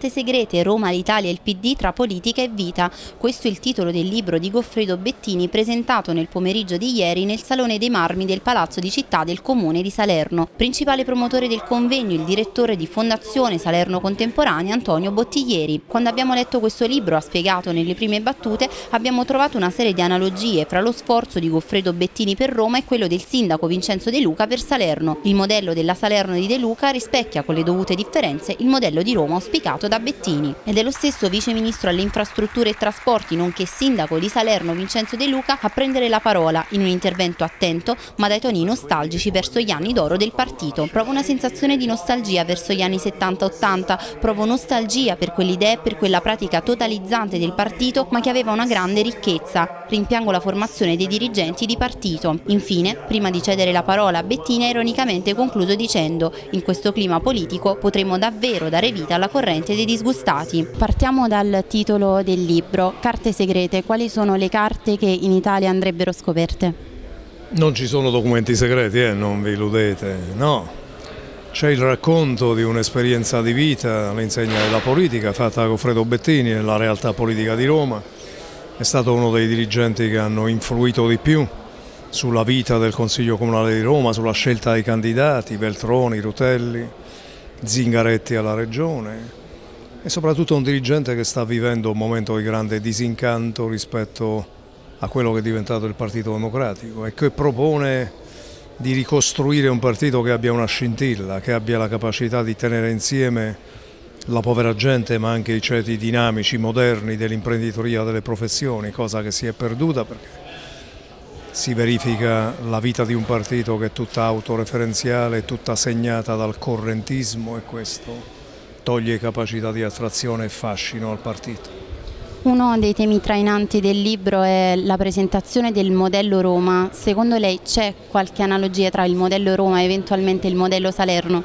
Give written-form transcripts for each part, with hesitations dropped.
Carte segrete, Roma, l'Italia e il PD tra politica e vita. Questo è il titolo del libro di Goffredo Bettini presentato nel pomeriggio di ieri nel Salone dei Marmi del Palazzo di Città del Comune di Salerno. Principale promotore del convegno il direttore di Fondazione Salerno Contemporanea Antonio Bottiglieri. Quando abbiamo letto questo libro, ha spiegato nelle prime battute, abbiamo trovato una serie di analogie fra lo sforzo di Goffredo Bettini per Roma e quello del sindaco Vincenzo De Luca per Salerno. Il modello della Salerno di De Luca rispecchia con le dovute differenze il modello di Roma auspicato da Bettini. Ed è lo stesso vice ministro alle infrastrutture e trasporti nonché sindaco di Salerno Vincenzo De Luca a prendere la parola in un intervento attento ma dai toni nostalgici verso gli anni d'oro del partito. Provo una sensazione di nostalgia verso gli anni 70-80, provo nostalgia per quell'idea e per quella pratica totalizzante del partito ma che aveva una grande ricchezza. Rimpiango la formazione dei dirigenti di partito. Infine, prima di cedere la parola a Bettini ha ironicamente concluso dicendo: in questo clima politico potremmo davvero dare vita alla corrente dei disgustati. Partiamo dal titolo del libro, Carte segrete. Quali sono le carte che in Italia andrebbero scoperte? Non ci sono documenti segreti, non vi illudete, no. C'è il racconto di un'esperienza di vita all'insegna della politica fatta da Goffredo Bettini nella realtà politica di Roma. È stato uno dei dirigenti che hanno influito di più sulla vita del Consiglio Comunale di Roma, sulla scelta dei candidati, Veltroni, Rutelli, Zingaretti alla Regione, e soprattutto un dirigente che sta vivendo un momento di grande disincanto rispetto a quello che è diventato il Partito Democratico e che propone di ricostruire un partito che abbia una scintilla, che abbia la capacità di tenere insieme la povera gente ma anche i ceti dinamici, moderni dell'imprenditoria, delle professioni, cosa che si è perduta perché si verifica la vita di un partito che è tutta autoreferenziale, tutta segnata dal correntismo, e questo toglie capacità di attrazione e fascino al partito. Uno dei temi trainanti del libro è la presentazione del modello Roma. Secondo lei c'è qualche analogia tra il modello Roma e eventualmente il modello Salerno?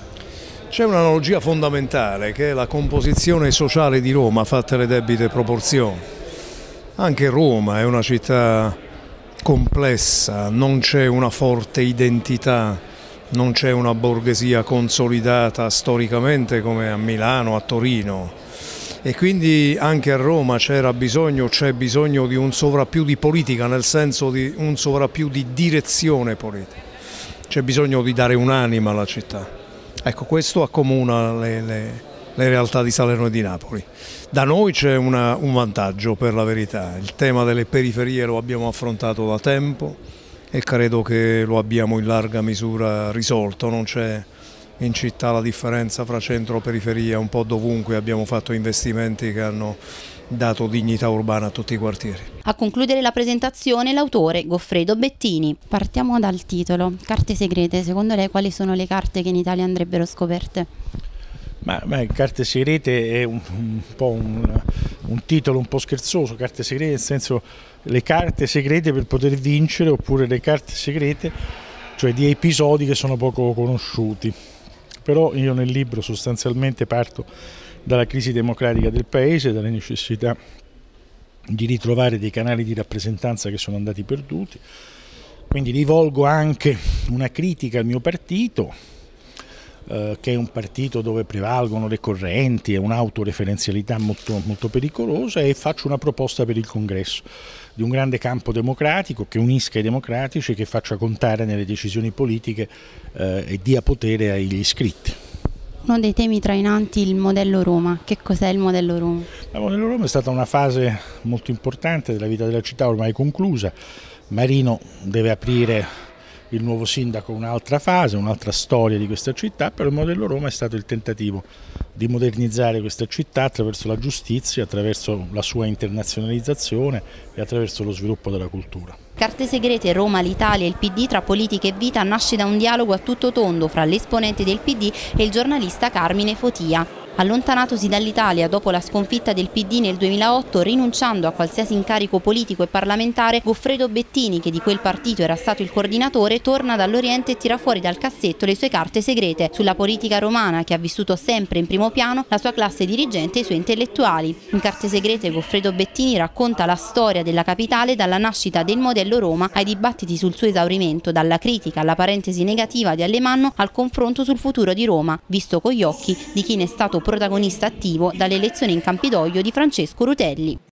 C'è un'analogia fondamentale che è la composizione sociale di Roma fatta le debite proporzioni. Anche Roma è una città complessa, non c'è una forte identità, non c'è una borghesia consolidata storicamente come a Milano, a Torino, e quindi anche a Roma c'è bisogno di un sovrappiù di politica, nel senso di un sovrappiù di direzione politica, c'è bisogno di dare un'anima alla città. Ecco, questo accomuna le realtà di Salerno e di Napoli. Da noi c'è un vantaggio, per la verità, il tema delle periferie lo abbiamo affrontato da tempo e credo che lo abbiamo in larga misura risolto, non c'è in città la differenza fra centro e periferia, un po' dovunque abbiamo fatto investimenti che hanno dato dignità urbana a tutti i quartieri. A concludere la presentazione l'autore Goffredo Bettini. Partiamo dal titolo, Carte segrete. Secondo lei quali sono le carte che in Italia andrebbero scoperte? Carte segrete è un titolo un po' scherzoso, carte segrete nel senso le carte segrete per poter vincere, oppure le carte segrete, cioè di episodi che sono poco conosciuti. Però io nel libro sostanzialmente parto dalla crisi democratica del Paese, dalle necessità di ritrovare dei canali di rappresentanza che sono andati perduti, quindi rivolgo anche una critica al mio partito, che è un partito dove prevalgono le correnti e un'autoreferenzialità molto, molto pericolosa, e faccio una proposta per il congresso di un grande campo democratico che unisca i democratici e che faccia contare nelle decisioni politiche e dia potere agli iscritti. Uno dei temi trainanti il modello Roma. Che cos'è il modello Roma? Il modello Roma è stata una fase molto importante della vita della città, ormai conclusa. Marino deve aprire il nuovo sindaco un'altra fase, un'altra storia di questa città, però il modello Roma è stato il tentativo di modernizzare questa città attraverso la giustizia, attraverso la sua internazionalizzazione e attraverso lo sviluppo della cultura. Carte segrete, Roma, l'Italia e il PD tra politica e vita nasce da un dialogo a tutto tondo fra l'esponente del PD e il giornalista Carmine Fotia. Allontanatosi dall'Italia dopo la sconfitta del PD nel 2008, rinunciando a qualsiasi incarico politico e parlamentare, Goffredo Bettini, che di quel partito era stato il coordinatore, torna dall'Oriente e tira fuori dal cassetto le sue carte segrete sulla politica romana, che ha vissuto sempre in primo piano la sua classe dirigente e i suoi intellettuali. In Carte segrete Goffredo Bettini racconta la storia della capitale dalla nascita del modello Roma ai dibattiti sul suo esaurimento, dalla critica alla parentesi negativa di Alemanno al confronto sul futuro di Roma, visto con gli occhi di chi ne è stato protagonista attivo dall'elezione in Campidoglio di Francesco Rutelli.